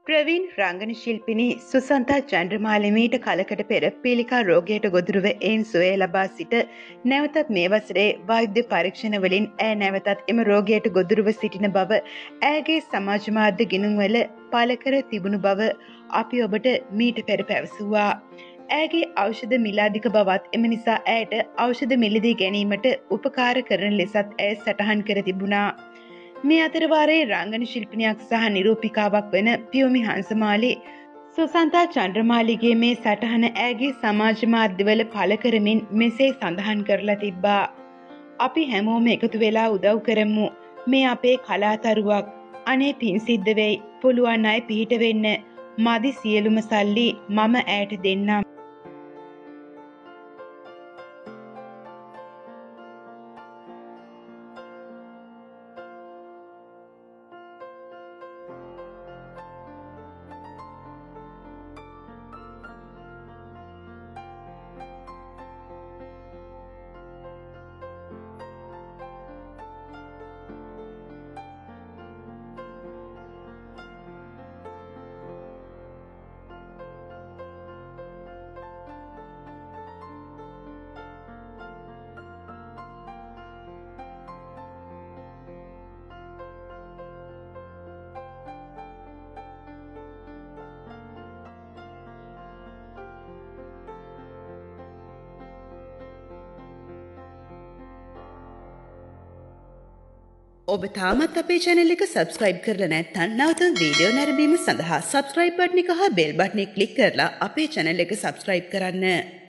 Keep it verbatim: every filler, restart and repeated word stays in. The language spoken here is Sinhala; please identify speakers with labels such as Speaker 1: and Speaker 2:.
Speaker 1: ප්‍රවීන් රංගන ශිල්පිනී සුසන්තා චන්ද්‍රමාලි මීට කලකට පෙර පීලිකා රෝගයට ගොදුරුව එයින් සුවය ලබා සිට නැවතත් මේ වසරේ වෛද්‍ය පරීක්ෂණ වලින් ඈ නැවතත් එම රෝගයට ගොදුරුව සිටින බව ඈගේ සමාජ මාධ්‍ය ගිණුම්වල පළ කර තිබුණු බව අපි ඔබට මීට පෙර පැවසුවා. ඈගේ ඖෂධ මිල අධික බවත් එම නිසා ඈට ඖෂධ මිලදී ගැනීමට උපකාර කරන ලෙසත් ඈ සටහන් කර තිබුණා. මේ අතරවාරයේ රංගන ශිල්පිනියක් සහ නිරූපිකාවක් වන පියොමි හංසමාලි සුසන්තා චන්ද්‍රමාලිගේ මේ සටහන ඈගේ සමාජ මාධ්‍යවල පළ කරමින් මෙසේ සඳහන් කරලා තිබ්බා. අපි හැමෝම එකතු වෙලා උදව් කරමු. මේ අපේ කලාතරුවක්. අනේ පින් සිද්ධ වෙයි. පුළුවන් අය පිහිට වෙන්න. මදි සියලුම සල්ලි මම ඈට දෙන්නම්. ඔබ තාමත් අපේ channel එක subscribe කරලා නැත්නම් නැවත වීඩියෝ නැරඹීම සඳහා subscribe බටන් එක හා bell බටන් එක click කරලා අපේ channel එක subscribe කරන්න.